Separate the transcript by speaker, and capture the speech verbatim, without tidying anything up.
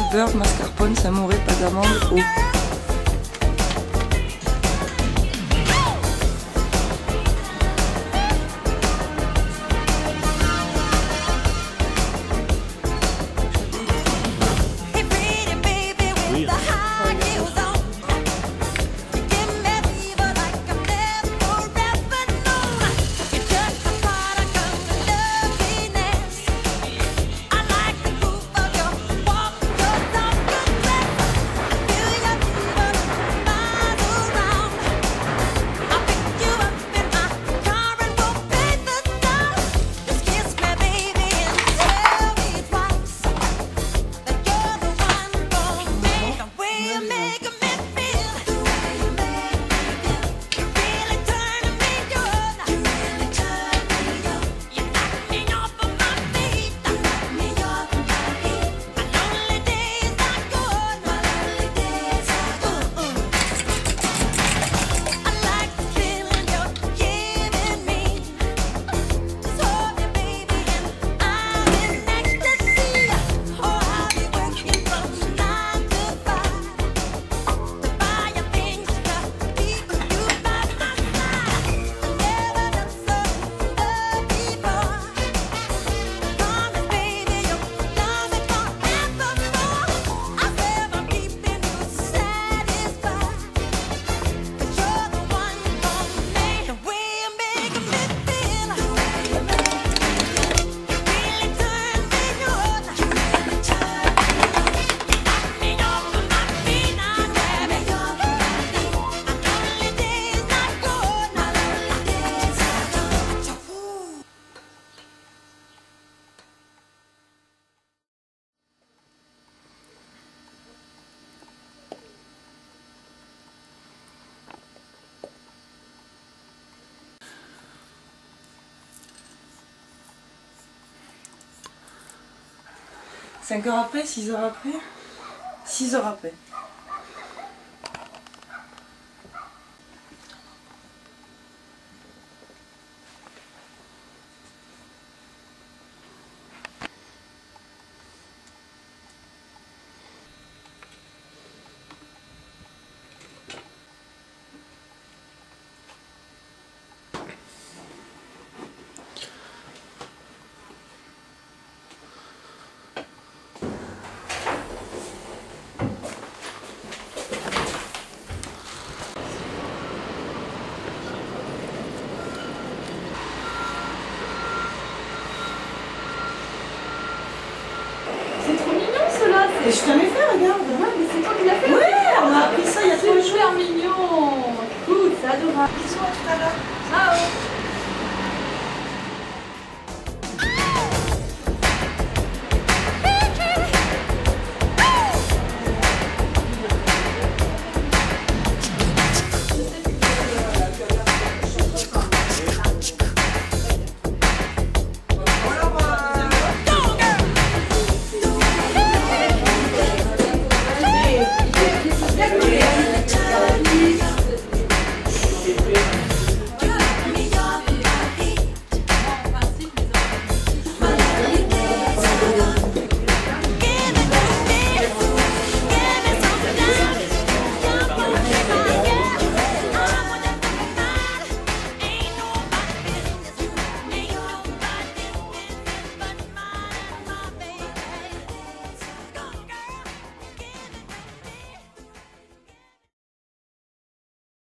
Speaker 1: beurre, mascarpone, samouré, pâte d'amande, eau. cinq heures après, six heures après, six heures après. Et je t'en ai fait, regarde.
Speaker 2: Ouais, mais c'est toi qui l'as fait.
Speaker 1: Ouais, on a appris ça il y a trois jours.
Speaker 2: C'est super mignon. Écoute, c'est adorable.
Speaker 1: Bisous, à tout à l'heure.
Speaker 2: Ciao.